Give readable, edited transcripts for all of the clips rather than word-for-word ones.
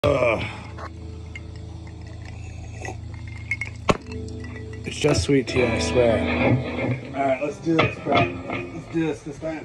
It's just sweet tea, I swear. Alright, let's do this, bro. Let's do this time.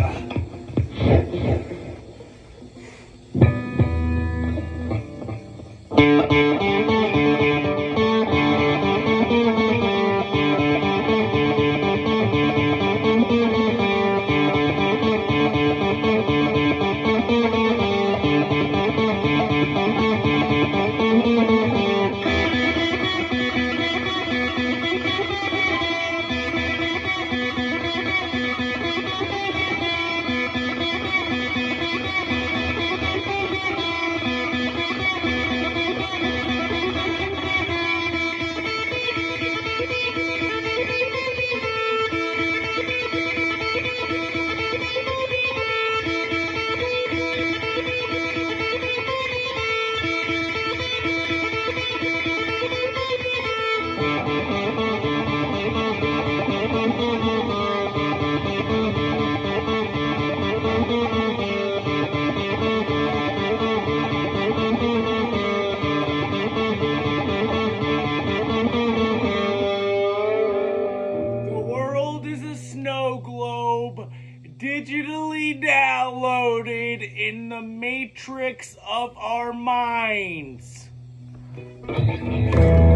Digitally downloaded in the matrix of our minds.